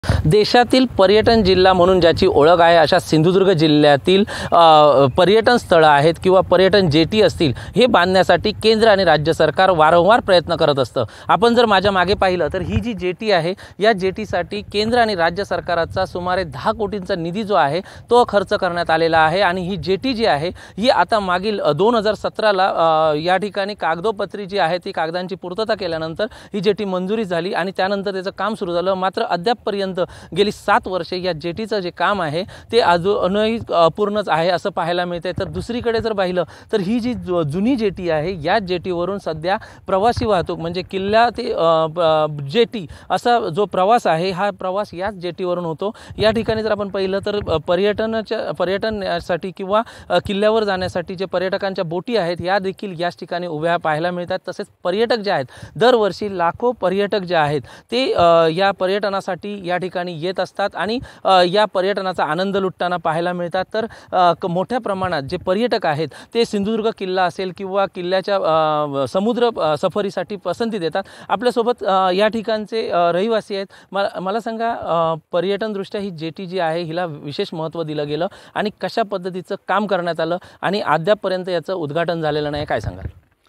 देशातील पर्यटन जिल्हा म्हणून ज्याची ओळख आहे अशा सिंधुदुर्ग जिल्ह्यातील पर्यटन स्थळं आहेत किंवा पर्यटन जेटी असतील हे बांधण्यासाठी केंद्र आणि राज्य सरकार वारंवार प्रयत्न करत असतं। आपण जर माझ्या मागे पाहिलं तर ही जी जेटी आहे या जेटीसाठी केंद्र आणि राज्य सरकारचा सुमारे 10 कोटींचा निधी जो आहे तो खर्च करण्यात आलेला आहे आणि ही जेटी जी आहे ही आता मागील 2017ला या ठिकाणी कागदोपत्री जी आहे ती कागदांची पूर्तता केल्यानंतर ही जेटी मंजुरी झाली आणि त्यानंतर त्याचं काम सुरू झालं। मात्र अद्यापपर्यंत गेली 7 वर्षे या जेटीचं जे काम आहे ते अजूनही अपूर्णच आहे असं पाहायला मिळते। तर दुसरीकडे जर पाहिलं तर ही जी जुनी जेटी आहे या जेटीवरून सध्या प्रवासी वाहतूक म्हणजे किल्ला ते जेटी असा जो प्रवास आहे हा प्रवास याच जेटीवरून होतो। या ठिकाणी जर आपण पाहिलं तर पर्यटनासाठी किंवा किल्ल्यावर जाण्यासाठी जे पर्यटकांच्या बोटी आहेत या देखील याच ठिकाणी उभ्या पाहायला मिळतात। तसेच पर्यटक जे आहेत दरवर्षी लाखो पर्यटक जे आहेत ते या पर्यटनासाठी या ठिकाणी येत असतात आणि या पर्यटनाचा आनंद लुटताना पाहायला मिळतात। तर मोठ्या प्रमाणात जे पर्यटक आहेत ते सिंधुदुर्ग किल्ला असेल किंवा किल्ल्याच्या समुद्र सफरीसाठी पसंती देतात। आपल्यासोबत या ठिकाणचे रहिवासी आहेत। मला सांगा पर्यटनदृष्ट्या ही जेटी जी आहे हिला विशेष महत्त्व दिलं गेलं आणि कशा पद्धतीचं काम करण्यात आलं आणि अद्यापपर्यंत याचं उद्घाटन झालेलं नाही, काय सांगाल?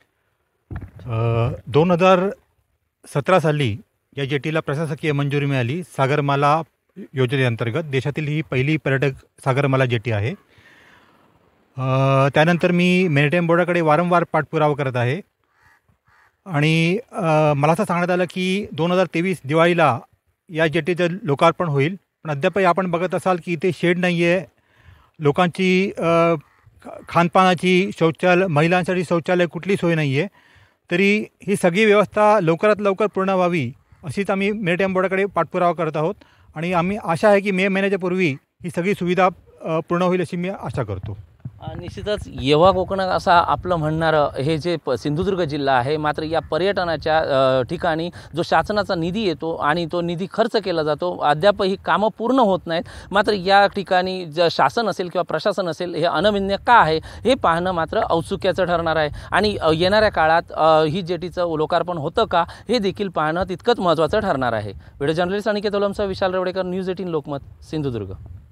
2017 साली या जेटीला प्रशासकीय मंजुरी मिळाली। सागरमाला योजनेअंतर्गत देशातील ही पहिली पर्यटक सागरमाला जेटी आहे। त्यानंतर मी मॅरिटाईम बोर्डाकडे वारंवार पाठपुरावा करत आहे आणि मला असं सांगण्यात आलं की 2023 दिवाळीला या जेटीचं लोकार्पण होईल, पण अद्यापही आपण बघत असाल की इथे शेड नाही आहे, लोकांची खानपानाची शौचालय महिलांसाठी शौचालय कुठली सोय नाही आहे। तरी ही सगळी व्यवस्था लवकरात लवकर पूर्ण व्हावी अशीच आम्ही मॅरिटाईम बोर्डाकडे पाठपुरावा करत आहोत आणि आम्ही आशा आहे की मे महिन्याच्या पूर्वी ही सगळी सुविधा पूर्ण होईल अशी मी आशा करतो। निश्चितच येव्हा कोकणात असं आपलं म्हणणारं हे जे सिंधुदुर्ग जिल्हा आहे, मात्र या पर्यटनाच्या ठिकाणी जो शासनाचा निधी येतो आणि तो निधी खर्च केला जातो अद्यापही कामं पूर्ण होत नाहीत। मात्र या ठिकाणी जे शासन असेल किंवा प्रशासन असेल हे अनभिज्ञ का आहे हे पाहणं मात्र औत्सुक्याचं ठरणार आहे आणि येणाऱ्या काळात ही जेटीचं लोकार्पण होतं का हे देखील पाहणं तितकंच महत्त्वाचं ठरणार आहे। व्हिडिओ जर्नलिस्ट अनिकेत ओलमसह विशाल रेवडेकर, न्यूज 18 लोकमत, सिंधुदुर्ग।